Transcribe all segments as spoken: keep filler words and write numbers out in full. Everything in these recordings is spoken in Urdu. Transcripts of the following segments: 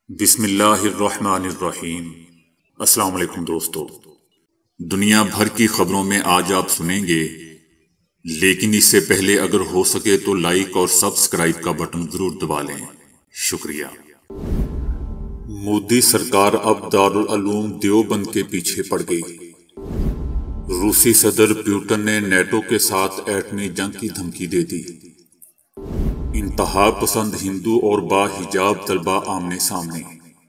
بسم اللہ الرحمن الرحیم۔ السلام علیکم دوستو، دنیا بھر کی خبروں میں آج آپ سنیں گے، لیکن اس سے پہلے اگر ہو سکے تو لائک اور سبسکرائب کا بٹن ضرور دبا لیں، شکریہ۔ مودی سرکار اب دارالعلوم دیوبند کے پیچھے پڑ گئی۔ روسی صدر پیوٹن نے نیٹو کے ساتھ ایٹمی جنگ کی دھمکی دے دی۔ انتہا پسند ہندو اور با حجاب طلبہ آمنے سامنے۔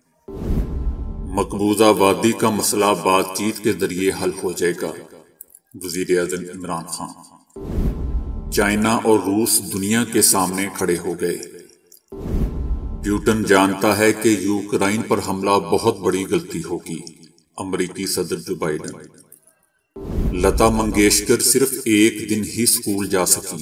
مقبوضہ وادی کا مسئلہ بات چیت کے ذریعے حل ہو جائے گا، وزیر اعظم عمران خان۔ چائنا اور روس دنیا کے سامنے کھڑے ہو گئے۔ پیوٹن جانتا ہے کہ یوکرائن پر حملہ بہت بڑی غلطی ہوگی، امریکی صدر جو بائیڈن۔ لتا منگیشکر صرف ایک دن ہی سکول جا سکیں۔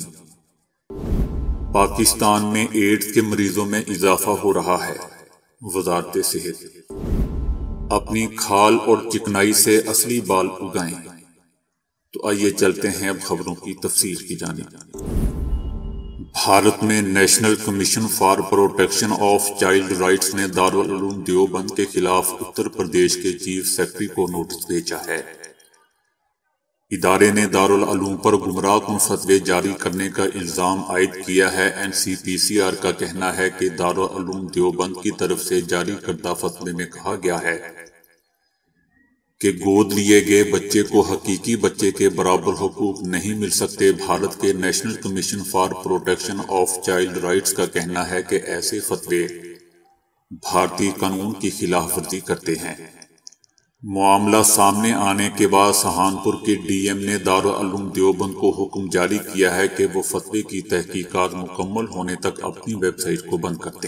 پاکستان میں ایڈز کے مریضوں میں اضافہ ہو رہا ہے، وزارت صحت۔ اپنی کھال اور چکنائی سے اصلی بال اگائیں۔ تو آئیے چلتے ہیں اب خبروں کی تفصیل کی جانب۔ بھارت میں national commission for protection of child rights نے دارالعلوم دیوبند کے خلاف اتر پردیش کے چیف سیکرٹری کو نوٹس بھیجا ہے۔ ادارے نے دارالعلوم پر گمراہ کن فتوے جاری کرنے کا الزام عائد کیا ہے۔ این سی پی سی آر کا کہنا ہے کہ دارالعلوم دیوبند کی طرف سے جاری کردہ فتوے میں کہا گیا ہے کہ گود لیے گئے بچے کو حقیقی بچے کے برابر حقوق نہیں مل سکتے۔ بھارت کے national commission for protection of child rights کا کہنا ہے کہ ایسے فتوے بھارتی قانون کی خلاف ورزی کرتے ہیں۔ معاملہ سامنے آنے کے بعد سہارنپور کے ڈی ایم نے دارالعلوم دیوبند کو حکم جاری کیا ہے کہ وہ فتوے کی تحقیقات مکمل ہونے تک اپنی ویب سائٹ کو بند کر دیں۔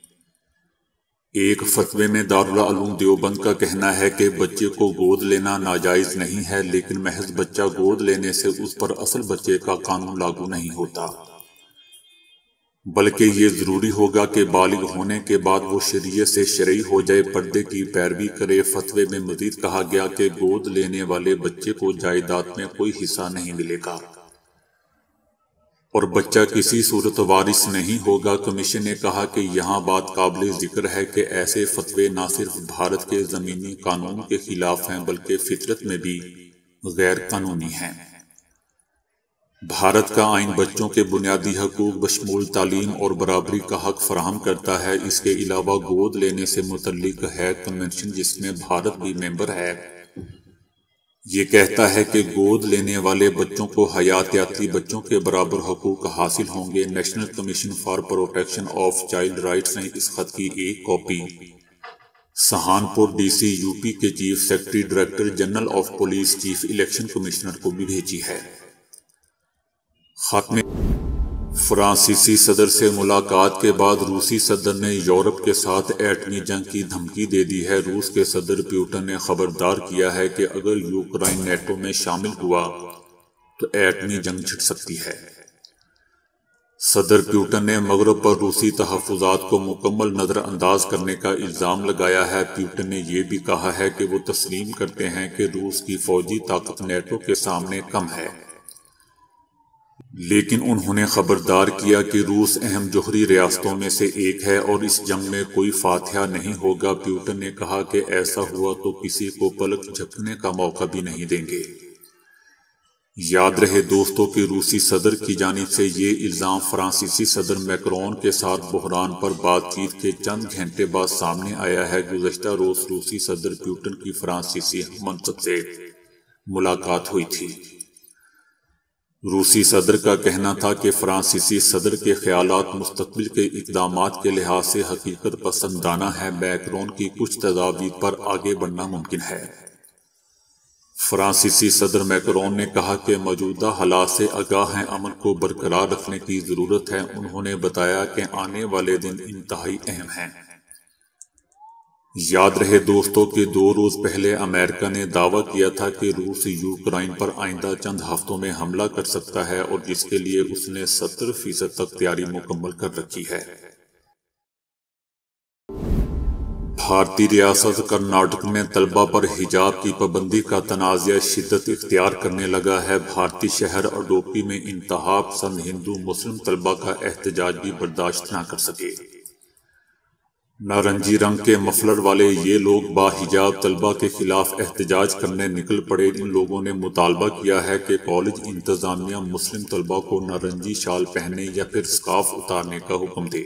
ایک فتوے میں دارالعلوم دیوبند کا کہنا ہے کہ بچے کو گود لینا ناجائز نہیں ہے، لیکن محض بچہ گود لینے سے اس پر اصل بچے کا قانون لاگو نہیں ہوتا، بلکہ یہ ضروری ہوگا کہ بالغ ہونے کے بعد وہ شریعت سے شرعی ہو جائے، پردے کی پیروی کرے۔ فتوے میں مزید کہا گیا کہ گود لینے والے بچے کو جائیداد میں کوئی حصہ نہیں ملے گا اور بچہ کسی صورت وارث نہیں ہوگا۔ کمیشن نے کہا کہ یہاں بات قابل ذکر ہے کہ ایسے فتوے نہ صرف بھارت کے زمینی قانون کے خلاف ہیں بلکہ فطرت میں بھی غیر قانونی ہیں۔ بھارت کا آئین بچوں کے بنیادی حقوق بشمول تعلیم اور برابری کا حق فراہم کرتا ہے۔ اس کے علاوہ گود لینے سے متعلق ہے کنونشن، جس میں بھارت بھی ممبر ہے، یہ کہتا ہے کہ گود لینے والے بچوں کو حیاتیاتی بچوں کے برابر حقوق حاصل ہوں گے۔ National commission for protection of child rights نے اس خط کی ایک copy Saharanpur D C U P کے chief secretary, director general of police, chief election commissioner کو بھی بھیجی ہے۔ خط میں فرانسیسی صدر سے ملاقات کے بعد روسی صدر نے یورپ کے ساتھ ایٹمی جنگ کی دھمکی دے دی ہے۔ روس کے صدر پیوٹن نے خبردار کیا ہے کہ اگر یوکرائن نیٹو میں شامل ہوا تو ایٹمی جنگ چھڑ سکتی ہے۔ صدر پیوٹن نے مغرب پر روسی تحفظات کو مکمل نظر انداز کرنے کا الزام لگایا ہے۔ پیوٹن نے یہ بھی کہا ہے کہ وہ تسلیم کرتے ہیں کہ روس کی فوجی طاقت نیٹو کے سامنے کم ہے، لیکن انہوں نے خبردار کیا کہ روس اہم جوہری ریاستوں میں سے ایک ہے اور اس جنگ میں کوئی فاتحہ نہیں ہوگا۔ پیوٹن نے کہا کہ ایسا ہوا تو کسی کو پلک جھپکنے کا موقع بھی نہیں دیں گے۔ یاد رہے دوستوں کہ روسی صدر کی جانب سے یہ الزام فرانسیسی صدر میکرون کے ساتھ بحران پر بات چیت کے چند گھنٹے بعد سامنے آیا ہے۔ گزشتہ روز روسی صدر پیوٹن کی فرانسیسی ہم منصب سے ملاقات ہوئی تھی۔ روسی صدر کا کہنا تھا کہ فرانسیسی صدر کے خیالات مستقبل کے اقدامات کے لحاظ سے حقیقت پسندانہ ہیں۔ میکرون کی کچھ تجاویز پر آگے بڑھنا ممکن ہے۔ فرانسیسی صدر میکرون نے کہا کہ موجودہ حالات سے آگاہ ہیں، امن کو برقرار رکھنے کی ضرورت ہے۔ انہوں نے بتایا کہ آنے والے دن انتہائی اہم ہیں۔ یاد رہے دوستوں کہ دو روز پہلے امریکہ نے دعویٰ کیا تھا کہ روس یوکرائن پر آئندہ چند ہفتوں میں حملہ کر سکتا ہے اور جس کے لیے اس نے ستر فیصد تک تیاری مکمل کر رکھی ہے۔ بھارتی ریاست کرناٹک میں طلبہ پر حجاب کی پابندی کا تنازع شدت اختیار کرنے لگا ہے۔ بھارتی شہر اڈوپی میں انتہا پسند ہندو مسلم طلبہ کا احتجاج بھی برداشت نہ کر سکے۔ نارنجی رنگ کے مفلر والے یہ لوگ باحجاب طلبہ کے خلاف احتجاج کرنے نکل پڑے۔ ان لوگوں نے مطالبہ کیا ہے کہ کالج انتظامیہ مسلم طلبہ کو نارنجی شال پہننے یا پھر سکارف اتارنے کا حکم دے۔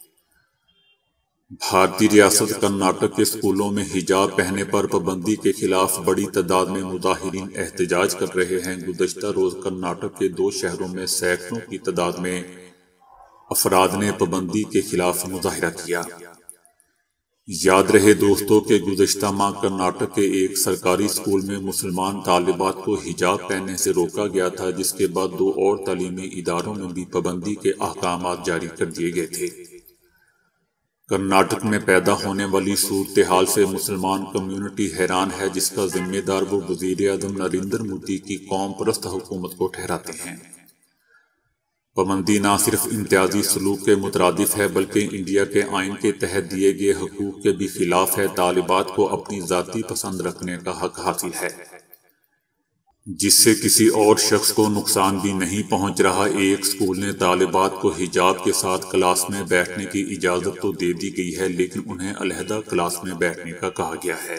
بھارتی ریاست کرناٹک کے اسکولوں میں حجاب پہننے پر پابندی کے خلاف بڑی تعداد میں مظاہرین احتجاج کر رہے ہیں۔ گزشتہ روز کرناٹک کے دو شہروں میں سینکڑوں کی تعداد میں افراد نے پابندی کے خلاف مظاہرہ کیا۔ یاد رہے دوستو کہ گزشتہ ماہ کرناٹک کے ایک سرکاری اسکول میں مسلمان طالبات کو حجاب پہننے سے روکا گیا تھا، جس کے بعد دو اور تعلیمی اداروں میں بھی پابندی کے احکامات جاری کر دیے گئے تھے۔ کرناٹک میں پیدا ہونے والی صورتحال سے مسلمان کمیونٹی حیران ہے، جس کا ذمہ دار وہ وزیر اعظم نریندر مودی کی قوم پرست حکومت کو ٹھہراتے ہیں۔ پابندی نہ صرف امتیازی سلوک کے مترادف ہے بلکہ انڈیا کے آئین کے تحت دیے گئے حقوق کے بھی خلاف ہے۔ طالبات کو اپنی ذاتی پسند رکھنے کا حق حاصل ہے، جس سے کسی اور شخص کو نقصان بھی نہیں پہنچ رہا۔ ایک اسکول نے طالبات کو حجاب کے ساتھ کلاس میں بیٹھنے کی اجازت تو دے دی گئی ہے، لیکن انہیں علیحدہ کلاس میں بیٹھنے کا کہا گیا ہے۔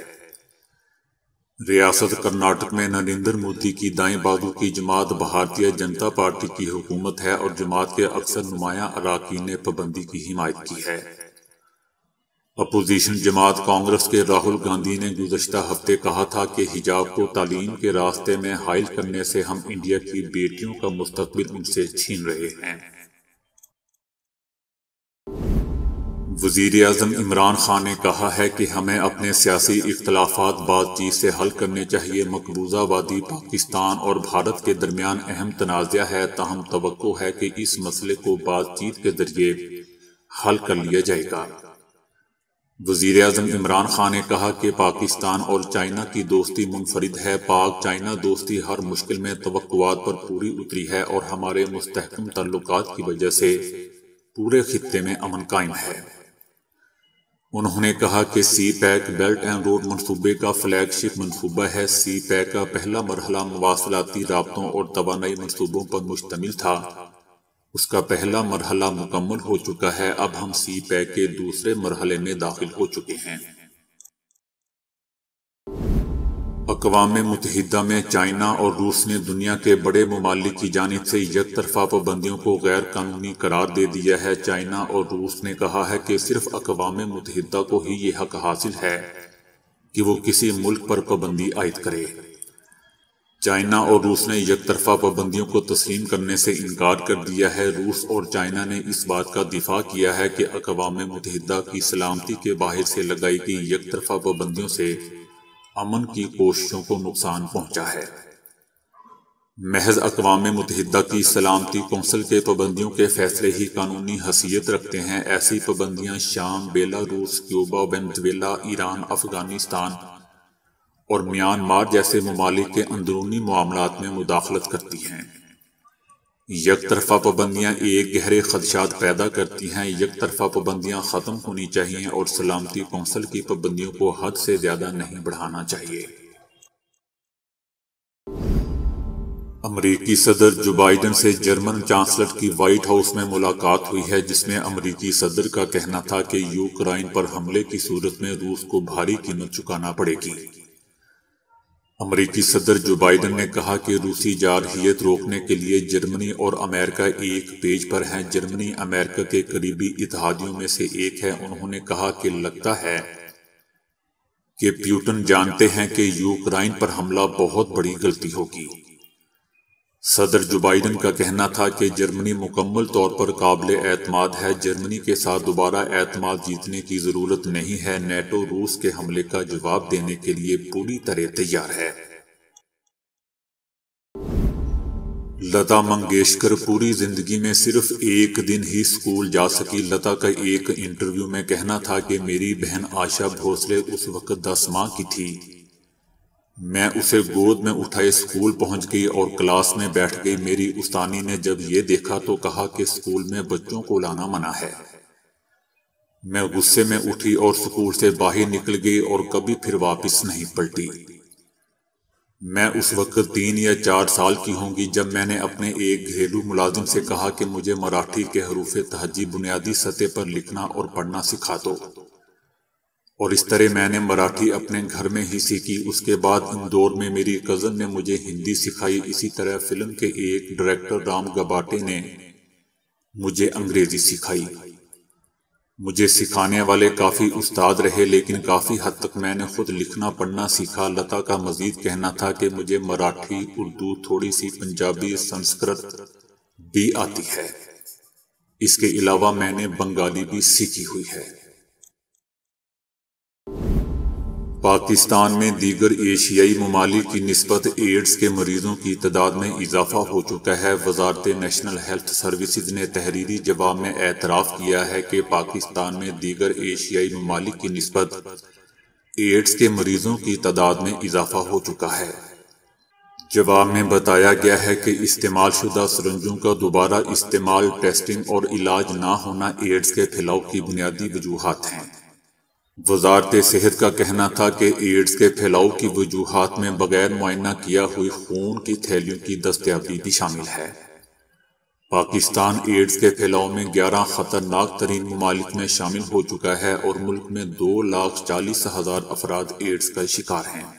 ریاست کرناٹک میں نریندر مودی کی دائیں بازو کی جماعت بھارتیہ جنتا پارٹی کی حکومت ہے اور جماعت کے اکثر نمایاں اراکین نے پابندی کی حمایت کی ہے۔ اپوزیشن جماعت کانگریس کے راہل گاندھی نے گزشتہ ہفتے کہا تھا کہ حجاب کو تعلیم کے راستے میں حائل کرنے سے ہم انڈیا کی بیٹیوں کا مستقبل ان سے چھین رہے ہیں۔ وزیر اعظم عمران خان نے کہا ہے کہ ہمیں اپنے سیاسی اختلافات بات چیت سے حل کرنے چاہیے۔ مقبوضہ وادی پاکستان اور بھارت کے درمیان اہم تنازع ہے، تاہم توقع ہے کہ اس مسئلے کو بات چیت کے ذریعے حل کر لیا جائے گا۔ وزیر اعظم عمران خان نے کہا کہ پاکستان اور چائنا کی دوستی منفرد ہے۔ پاک چائنا دوستی ہر مشکل میں توقعات پر پوری اتری ہے اور ہمارے مستحکم تعلقات کی وجہ سے پورے خطے میں امن قائم ہے۔ انہوں نے کہا کہ CPEC belt and road منصوبے کا فلیگ شپ منصوبہ ہے۔ سی پیک کا پہلا مرحلہ مواصلاتی رابطوں اور توانائی منصوبوں پر مشتمل تھا۔ اس کا پہلا مرحلہ مکمل ہو چکا ہے۔ اب ہم سی پیک کے دوسرے مرحلے میں داخل ہو چکے ہیں۔ اقوام متحدہ میں چائنا اور روس نے دنیا کے بڑے ممالک کی جانب سے یک طرفہ پابندیوں کو غیر قانونی قرار دے دیا ہے۔ چائنا اور روس نے کہا ہے کہ صرف اقوام متحدہ کو ہی یہ حق حاصل ہے کہ وہ کسی ملک پر پابندی عائد کرے۔ چائنا اور روس نے یک طرفہ پابندیوں کو تسلیم کرنے سے انکار کر دیا ہے۔ روس اور چائنا نے اس بات کا دفاع کیا ہے کہ اقوام متحدہ کی سلامتی کے باعث سے لگائی گئی یک طرفہ پابندیوں سے امن کی کوششوں کو نقصان پہنچا ہے۔ محض اقوام متحدہ کی سلامتی کونسل کے پابندیوں کے فیصلے ہی قانونی حیثیت رکھتے ہیں۔ ایسی پابندیاں شام، Belarus, Cuba, Venezuela, Iran, Afghanistan اور میانمار جیسے ممالک کے اندرونی معاملات میں مداخلت کرتی ہیں۔ یک طرفہ پابندیاں ایک گہرے خدشات پیدا کرتی ہیں۔ یک طرفہ پابندیاں ختم ہونی چاہیے اور سلامتی کونسل کی پابندیوں کو حد سے زیادہ نہیں بڑھانا چاہیے۔ امریکی صدر جو بائیڈن سے جرمن چانسلر کی وائٹ ہاؤس میں ملاقات ہوئی ہے، جس میں امریکی صدر کا کہنا تھا کہ یوکرائن پر حملے کی صورت میں روس کو بھاری قیمت چکانا پڑے گی۔ امریکی صدر جو بائیڈن نے کہا کہ روسی جارحیت روکنے کے لیے جرمنی اور امریکہ ایک پیج پر ہیں۔ جرمنی امریکہ کے قریبی اتحادیوں میں سے ایک ہے۔ انہوں نے کہا کہ لگتا ہے کہ پیوٹن جانتے ہیں کہ یوکرائن پر حملہ بہت بڑی غلطی ہوگی۔ صدر جو بائیڈن کا کہنا تھا کہ جرمنی مکمل طور پر قابل اعتماد ہے۔ جرمنی کے ساتھ دوبارہ اعتماد جیتنے کی ضرورت نہیں ہے۔ نیٹو روس کے حملے کا جواب دینے کے لیے پوری طرح تیار ہے۔ لتا منگیشکر پوری زندگی میں صرف ایک دن ہی اسکول جا سکی۔ لتا کا ایک انٹرویو میں کہنا تھا کہ میری بہن آشا بھوسلے اس وقت دس ماہ کی تھی۔ میں اسے گود میں اٹھائے اسکول پہنچ گئی اور کلاس میں بیٹھ گئی۔ میری استانی نے جب یہ دیکھا تو کہا کہ اسکول میں بچوں کو لانا منع ہے۔ میں غصے میں اٹھی اور اسکول سے باہر نکل گئی اور کبھی پھر واپس نہیں پلٹی۔ میں اس وقت تین یا چار سال کی ہوں گی جب میں نے اپنے ایک گھریلو ملازم سے کہا کہ مجھے مراٹھی کے حروف تہجی بنیادی سطح پر لکھنا اور پڑھنا سکھا دو۔ اور اس طرح میں نے مراٹھی اپنے گھر میں ہی سیکھی۔ اس کے بعد اندور میں میری کزن نے مجھے ہندی سکھائی۔ اسی طرح فلم کے ایک ڈائریکٹر رام گباٹے نے مجھے انگریزی سکھائی۔ مجھے سکھانے والے کافی استاد رہے، لیکن کافی حد تک میں نے خود لکھنا پڑھنا سیکھا۔ لتا کا مزید کہنا تھا کہ مجھے مراٹھی، اردو، تھوڑی سی پنجابی، سنسکرت بھی آتی ہے۔ اس کے علاوہ میں نے بنگالی بھی سیکھی ہوئی ہے۔ پاکستان میں دیگر ایشیائی ممالک کی نسبت ایڈز کے مریضوں کی تعداد میں اضافہ ہو چکا ہے۔ وزارت نیشنل ہیلتھ سروسز نے تحریری جواب میں اعتراف کیا ہے کہ پاکستان میں دیگر ایشیائی ممالک کی نسبت ایڈز کے مریضوں کی تعداد میں اضافہ ہو چکا ہے۔ جواب میں بتایا گیا ہے کہ استعمال شدہ سرنجوں کا دوبارہ استعمال، ٹیسٹنگ اور علاج نہ ہونا ایڈز کے پھیلاؤ کی بنیادی وجوہات ہیں۔ وزارت صحت کا کہنا تھا کہ ایڈز کے پھیلاؤ کی وجوہات میں بغیر معائنہ کیا ہوئی خون کی تھیلیوں کی دستیابی بھی شامل ہے۔ پاکستان ایڈز کے پھیلاؤ میں گیارہ خطرناک ترین ممالک میں شامل ہو چکا ہے اور ملک میں دو لاکھ چالیس ہزار افراد ایڈز کا شکار ہیں۔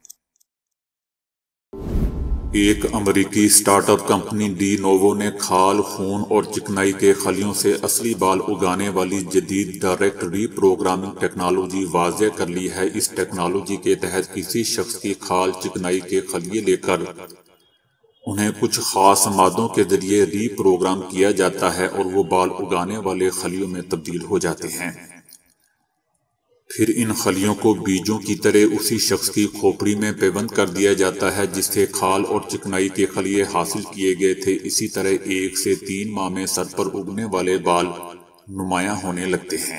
ایک امریکی start up company De Novo نے کھال، خون اور چکنائی کے خلیوں سے اصلی بال اگانے والی جدید ڈائریکٹ ری پروگرامنگ ٹیکنالوجی واضح کر لی ہے۔ اس ٹیکنالوجی کے تحت کسی شخص کی کھال، چکنائی کے خلیے لے کر انہیں کچھ خاص مادوں کے ذریعے ری پروگرام کیا جاتا ہے اور وہ بال اگانے والے خلیوں میں تبدیل ہو جاتے ہیں۔ پھر ان خلیوں کو بیجوں کی طرح اسی شخص کی کھوپڑی میں پیوند کر دیا جاتا ہے جس سے کھال اور چکنائی کے خلیے حاصل کیے گئے تھے۔ اسی طرح ایک سے تین ماہ میں سر پر اگنے والے بال نمایاں ہونے لگتے ہیں۔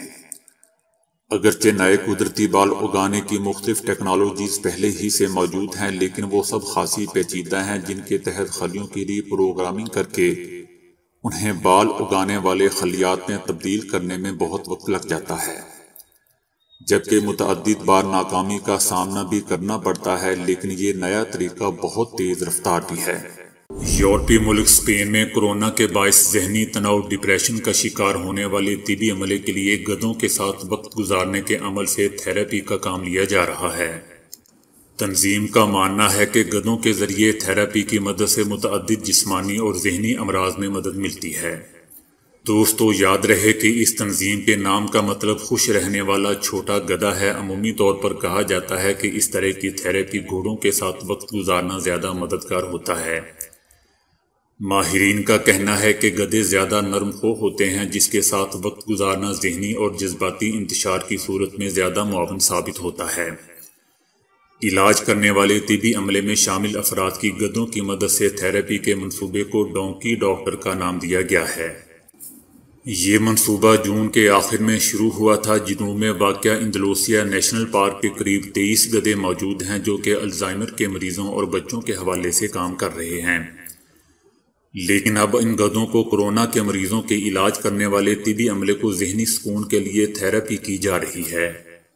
اگرچہ نئے قدرتی بال اگانے کی مختلف ٹیکنالوجیز پہلے ہی سے موجود ہیں، لیکن وہ سب خاصی پیچیدہ ہیں جن کے تحت خلیوں کی ری پروگرامنگ کر کے انہیں بال اگانے والے خلیات میں تبدیل کرنے میں بہت وقت لگ جاتا ہے، جبکہ متعدد بار ناکامی کا سامنا بھی کرنا پڑتا ہے۔ لیکن یہ نیا طریقہ بہت تیز رفتار بھی ہے۔ یورپی ملک اسپین میں کورونا کے باعث ذہنی تناؤ، ڈپریشن کا شکار ہونے والے طبی عملے کے لیے گدھوں کے ساتھ وقت گزارنے کے عمل سے تھراپی کا کام لیا جا رہا ہے۔ تنظیم کا ماننا ہے کہ گدھوں کے ذریعے تھراپی کی مدد سے متعدد جسمانی اور ذہنی امراض میں مدد ملتی ہے۔ دوستو، یاد رہے کہ اس تنظیم کے نام کا مطلب خوش رہنے والا چھوٹا گدھا ہے۔ عمومی طور پر کہا جاتا ہے کہ اس طرح کی تھراپی گھوڑوں کے ساتھ وقت گزارنا زیادہ مددگار ہوتا ہے۔ ماہرین کا کہنا ہے کہ گدھے زیادہ نرم خو ہوتے ہیں، جس کے ساتھ وقت گزارنا ذہنی اور جذباتی انتشار کی صورت میں زیادہ معاون ثابت ہوتا ہے۔ علاج کرنے والے طبی عملے میں شامل افراد کی گدھوں کی مدد سے تھراپی کے منصوبے کو ڈونکی ڈاکٹر کا نام دیا گیا ہے۔ یہ منصوبہ جون کے آخر میں شروع ہوا تھا۔ جنوب میں واقع اندلوسیہ نیشنل پارک کے قریب تیئیس گدھے موجود ہیں جو کہ الزائمر کے مریضوں اور بچوں کے حوالے سے کام کر رہے ہیں، لیکن اب ان گدھوں کو کورونا کے مریضوں کے علاج کرنے والے طبی عملے کو ذہنی سکون کے لیے تھراپی کی جا رہی ہے۔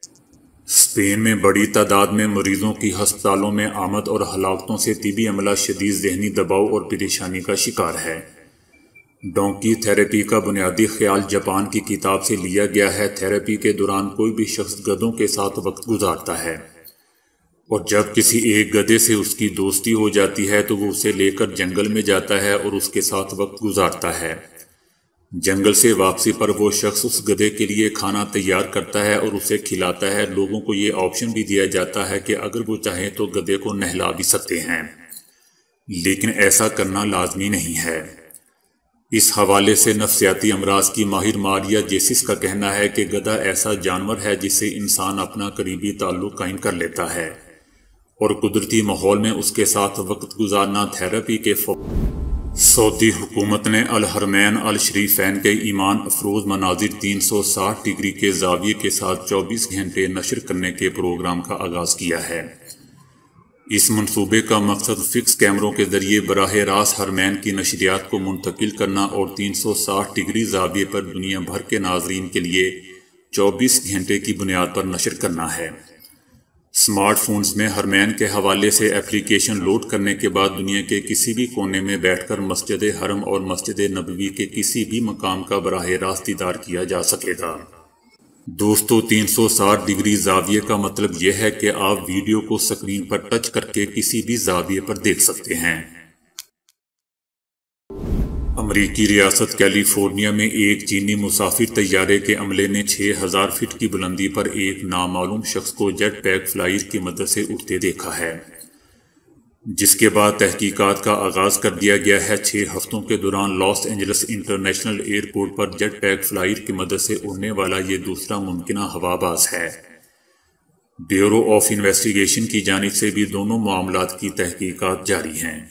اسپین میں بڑی تعداد میں مریضوں کی ہسپتالوں میں آمد اور ہلاکتوں سے طبی عملہ شدید ذہنی دباؤ اور پریشانی کا شکار ہے۔ ڈونکی تھراپی کا بنیادی خیال جاپان کی کتاب سے لیا گیا ہے۔ تھراپی کے دوران کوئی بھی شخص گدھوں کے ساتھ وقت گزارتا ہے اور جب کسی ایک گدھے سے اس کی دوستی ہو جاتی ہے تو وہ اسے لے کر جنگل میں جاتا ہے اور اس کے ساتھ وقت گزارتا ہے۔ جنگل سے واپسی پر وہ شخص اس گدھے کے لیے کھانا تیار کرتا ہے اور اسے کھلاتا ہے۔ لوگوں کو یہ آپشن بھی دیا جاتا ہے کہ اگر وہ چاہیں تو گدھے کو نہلا بھی سکتے ہیں، لیکن ایسا کرنا لازمی نہیں ہے۔ اس حوالے سے نفسیاتی امراض کی ماہر ماریا جیسس کا کہنا ہے کہ گدھا ایسا جانور ہے جس سے انسان اپنا قریبی تعلق قائم کر لیتا ہے اور قدرتی ماحول میں اس کے ساتھ وقت گزارنا تھراپی کے فوائد۔ سعودی حکومت نے الحرمین الشریفین کے ایمان افروز مناظر تین سو ساٹھ ڈگری کے زاویے کے ساتھ چوبیس گھنٹے نشر کرنے کے پروگرام کا آغاز کیا ہے۔ اس منصوبے کا مقصد فکس کیمروں کے ذریعے براہ راست حرمین کی نشریات کو منتقل کرنا اور تین سو ساٹھ ڈگری زاویے پر دنیا بھر کے ناظرین کے لیے چوبیس گھنٹے کی بنیاد پر نشر کرنا ہے۔ اسمارٹ فونز میں حرمین کے حوالے سے ایپلیکیشن لوڈ کرنے کے بعد دنیا کے کسی بھی کونے میں بیٹھ کر مسجد حرم اور مسجد نبوی کے کسی بھی مقام کا براہ راست دیدار کیا جا سکے گا۔ دوستو تین سو ساٹھ ڈگری زاویے کا مطلب یہ ہے کہ آپ ویڈیو کو سکرین پر ٹچ کر کے کسی بھی زاویے پر دیکھ سکتے ہیں۔ امریکی ریاست کیلیفورنیا میں ایک چینی مسافر طیارے کے عملے نے چھ ہزار فٹ کی بلندی پر ایک نامعلوم شخص کو جیٹ پیک فلائٹ کی مدد سے اڑتے دیکھا ہے، جس کے بعد تحقیقات کا آغاز کر دیا گیا ہے۔ چھ ہفتوں کے دوران لاس اینجلس انٹرنیشنل ایئرپورٹ پر جیٹ پیک فلائٹ کی مدد سے اڑنے والا یہ دوسرا ممکنہ ہوا باز ہے۔ بیورو آف انویسٹیگیشن کی جانب سے بھی دونوں معاملات کی تحقیقات جاری ہیں۔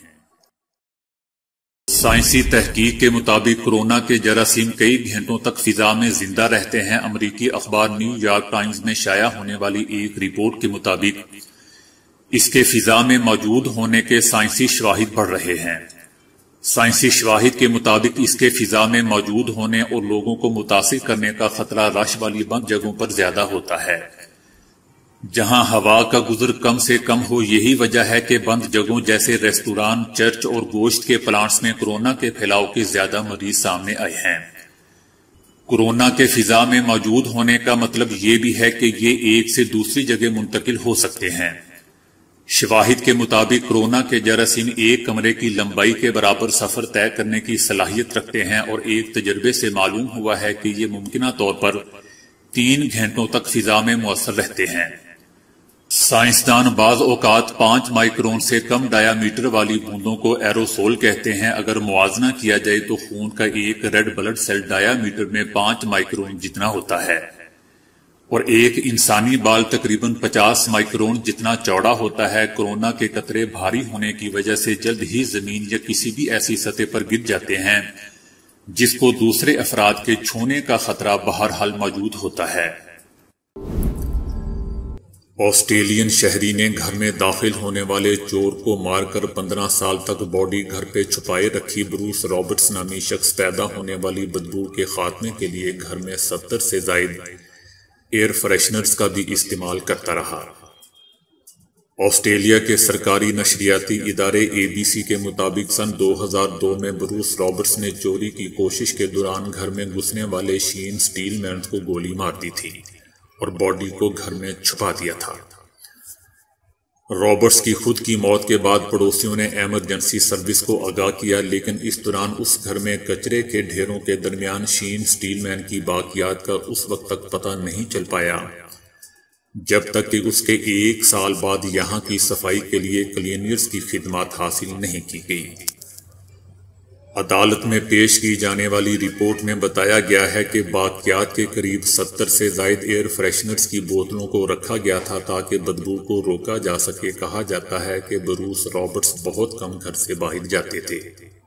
سائنسی تحقیق کے مطابق کورونا کے جراثیم کئی گھنٹوں تک فضا میں زندہ رہتے ہیں۔ امریکی اخبار نیو یارک ٹائمز میں شائع ہونے والی ایک رپورٹ کے مطابق اس کے فضا میں موجود ہونے کے سائنسی شواہد بڑھ رہے ہیں۔ سائنسی شواہد کے مطابق اس کے فضا میں موجود ہونے اور لوگوں کو متاثر کرنے کا خطرہ رش والی بند جگہوں پر زیادہ ہوتا ہے، جہاں ہوا کا گزر کم سے کم ہو۔ یہی وجہ ہے کہ بند جگہوں جیسے ریستوران، چرچ اور گوشت کے پلانٹس میں کورونا کے پھیلاؤ کے زیادہ مریض سامنے آئے ہیں۔ کورونا کے فضا میں موجود ہونے کا مطلب یہ بھی ہے کہ یہ ایک سے دوسری جگہ منتقل ہو سکتے ہیں۔ شواہد کے مطابق کورونا کے جراثیم ایک کمرے کی لمبائی کے برابر سفر طے کرنے کی صلاحیت رکھتے ہیں، اور ایک تجربے سے معلوم ہوا ہے کہ یہ ممکنہ طور پر تین گھنٹوں تک فضا میں مؤثر رہتے ہیں۔ سائنسدان بعض اوقات پانچ مائکرون سے کم ڈایا میٹر والی بوندوں کو ایروسول کہتے ہیں۔ اگر موازنہ کیا جائے تو خون کا ایک red blood cell diameter میں پانچ مائکرون جتنا ہوتا ہے، اور ایک انسانی بال تقریباً پچاس مائکرون جتنا چوڑا ہوتا ہے۔ کورونا کے قطرے بھاری ہونے کی وجہ سے جلد ہی زمین یا کسی بھی ایسی سطح پر گر جاتے ہیں جس کو دوسرے افراد کے چھونے کا خطرہ بہرحال موجود ہوتا ہے۔ آسٹریلین شہری نے گھر میں داخل ہونے والے چور کو مار کر پندرہ سال تک باڈی گھر پہ چھپائے رکھی۔ بروس رابرٹس نامی شخص پیدا ہونے والی بدبو کے خاتمے کے لیے گھر میں ستر سے زائد ایئر فریشنرز کا بھی استعمال کرتا رہا۔ آسٹریلیا کے سرکاری نشریاتی ادارے اے بی سی کے مطابق سن دو ہزار دو میں بروس رابرٹس نے چوری کی کوشش کے دوران گھر میں گھسنے والے شین سٹیل مینز کو گولی مار دی تھی اور باڈی کو گھر میں چھپا دیا تھا۔ رابرٹس کی خود کی موت کے بعد پڑوسیوں نے ایمرجنسی سروس کو آگاہ کیا، لیکن اس دوران اس گھر میں کچرے کے ڈھیروں کے درمیان شین سٹیل مین کی باقیات کا اس وقت تک پتہ نہیں چل پایا جب تک کہ اس کے ایک سال بعد یہاں کی صفائی کے لیے کلینرز کی خدمات حاصل نہیں کی گئی۔ عدالت میں پیش کی جانے والی رپورٹ میں بتایا گیا ہے کہ باقیات کے قریب ستر سے زائد ایئر فریشنرز کی بوتلوں کو رکھا گیا تھا تاکہ بدبو کو روکا جا سکے۔ کہا جاتا ہے کہ بروس رابرٹس بہت کم گھر سے باہر جاتے تھے۔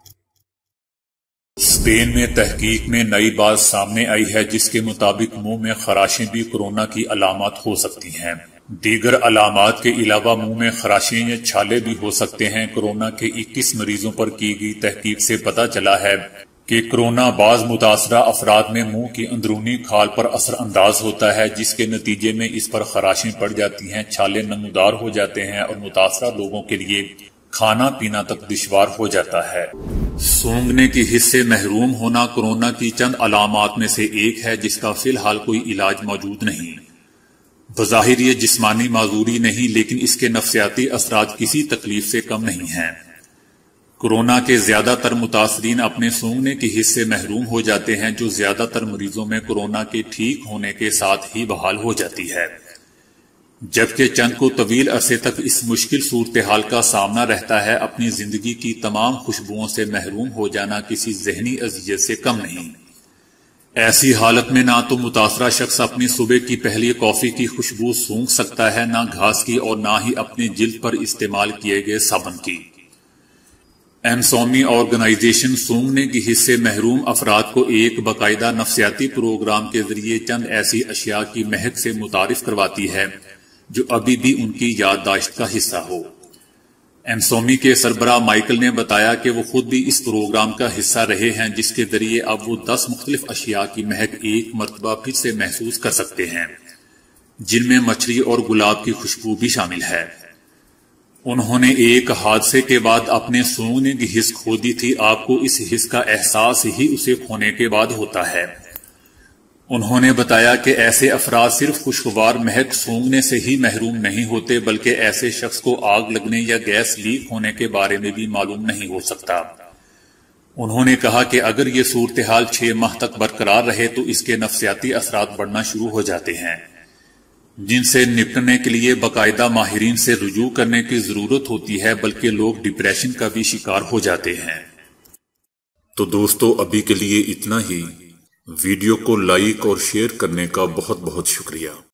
اسپین میں تحقیق میں نئی بات سامنے آئی ہے جس کے مطابق منہ میں خراشیں بھی کورونا کی علامات ہو سکتی ہیں۔ دیگر علامات کے علاوہ منہ میں خراشیں یا چھالے بھی ہو سکتے ہیں۔ کورونا کے اکیس مریضوں پر کی گئی تحقیق سے پتہ چلا ہے کہ کورونا بعض متاثرہ افراد میں منہ کی اندرونی کھال پر اثر انداز ہوتا ہے، جس کے نتیجے میں اس پر خراشیں پڑ جاتی ہیں، چھالے نمودار ہو جاتے ہیں اور متاثرہ لوگوں کے لیے کھانا پینا تک دشوار ہو جاتا ہے۔ سونگھنے کی حس سے محروم ہونا کورونا کی چند علامات میں سے ایک ہے جس کا فی الحال کوئی علاج موجود نہیں۔ بظاہر یہ جسمانی معذوری نہیں، لیکن اس کے نفسیاتی اثرات کسی تکلیف سے کم نہیں ہیں۔ کورونا کے زیادہ تر متاثرین اپنے سونگھنے کی حس سے محروم ہو جاتے ہیں، جو زیادہ تر مریضوں میں کورونا کے ٹھیک ہونے کے ساتھ ہی بحال ہو جاتی ہے، جبکہ چند کو طویل عرصے تک اس مشکل صورتحال کا سامنا رہتا ہے۔ اپنی زندگی کی تمام خوشبوؤں سے محروم ہو جانا کسی ذہنی اذیت سے کم نہیں۔ ایسی حالت میں نہ تو متاثرہ شخص اپنی صبح کی پہلی کافی کی خوشبو سونگھ سکتا ہے، نہ گھاس کی، اور نہ ہی اپنی جلد پر استعمال کیے گئے صابن کی۔ ایمسومی آرگنائزیشن سونگھنے کی حس سے محروم افراد کو ایک باقاعدہ نفسیاتی پروگرام کے ذریعے چند ایسی اشیاء کی مہک سے متعارف کرواتی ہے جو ابھی بھی ان کی یادداشت کا حصہ ہو۔ ایمسومی کے سربراہ مائیکل نے بتایا کہ وہ خود بھی اس پروگرام کا حصہ رہے ہیں، جس کے ذریعے اب وہ دس مختلف اشیاء کی مہک ایک مرتبہ پھر سے محسوس کر سکتے ہیں، جن میں مچھلی اور گلاب کی خوشبو بھی شامل ہے۔ انہوں نے ایک حادثے کے بعد اپنے سونگنے کی حس کھو دی تھی۔ آپ کو اس حس کا احساس ہی اسے کھونے کے بعد ہوتا ہے۔ انہوں نے بتایا کہ ایسے افراد صرف خوشگوار مہک سونگھنے سے ہی محروم نہیں ہوتے بلکہ ایسے شخص کو آگ لگنے یا گیس لیک ہونے کے بارے میں بھی معلوم نہیں ہو سکتا۔ انہوں نے کہا کہ اگر یہ صورتحال چھ ماہ تک برقرار رہے تو اس کے نفسیاتی اثرات بڑھنا شروع ہو جاتے ہیں، جن سے نپٹنے کے لیے باقاعدہ ماہرین سے رجوع کرنے کی ضرورت ہوتی ہے، بلکہ لوگ ڈپریشن کا بھی شکار ہو جاتے ہیں۔ تو دوستو ابھی کے لیے اتنا ہی۔ ویڈیو کو لائک اور شیئر کرنے کا بہت بہت شکریہ۔